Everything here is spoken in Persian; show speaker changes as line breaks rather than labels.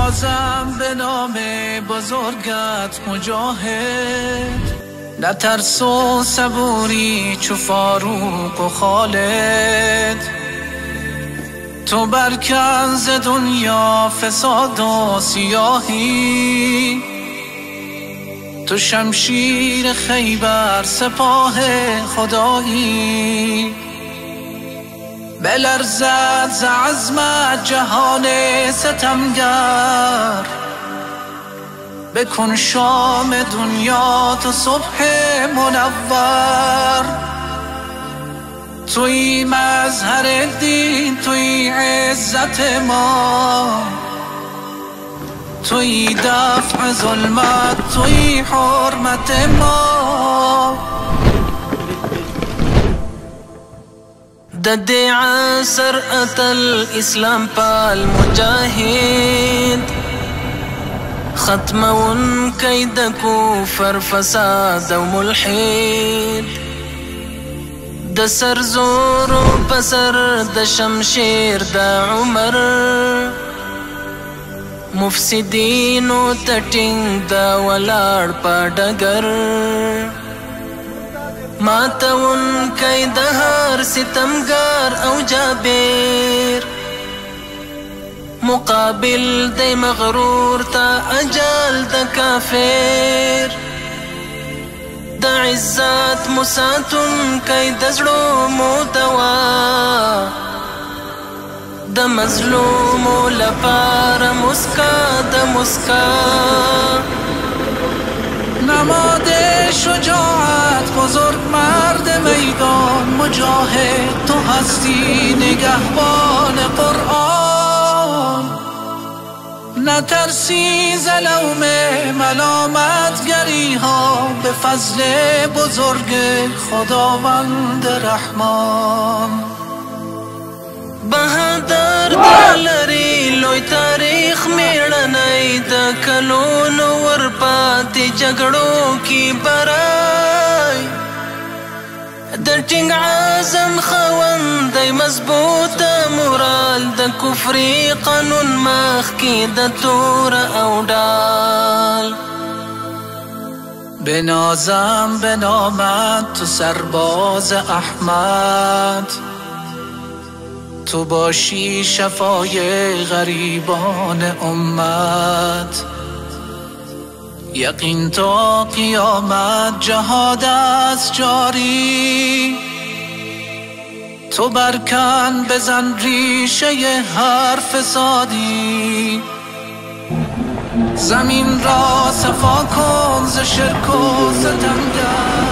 بنازم به نام بزرگت مجاهد، نه ترس و صبوری چو فاروق و خالد. تو برکن ز دنیا فساد و سیاهی، تو شمشیر خیبر سپاه خدایی. بلرزد ز عزمت جهان ستمگر، بکن شام دنیا تو صبح منور. توی مظهر دین، توی عزت ما، توی دفع ظلمت، توی حرمت ما.
د دې عصر اتل اسلام پال مجاهد، ختمون کی د کفر فساد او ملحد. د سر زور پسر د شمشیر د عمر، مفسدینو تټینګ د ولاړ په ډګر. ماتون کی د هر ستمګر او جابر، مقابل د مغرور تا اجل د کافر. د عزت مساتون کی د زړو مدوا، د مظلوم لپاره مسکا د مسکا.
نماد شجاعت بزرگ مرد میدان مجاهد، تو هستی نگهبان قرآن. نترسی ز لوم ملامتگری ها، به فضل بزرگ خداوند رحمان.
بهادر دلری لوی تاریخ میړنی، د کلونو ورپاتې جګړو کی برای. د ټینګ عزم خوندی مضبوط مورال، د کفري قانون مخ کی د تور او ډال.
بنازم به نامت تو سرباز احمد، تو باشی شفای غریبان امت. یقین تا قیامت جهاد است جاری، تو برکن بزن ریشه هر فسادی. زمین را صفا کن ز شرک و ستمگر،